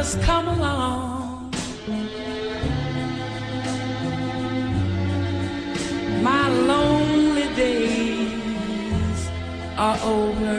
has come along. My lonely days are over.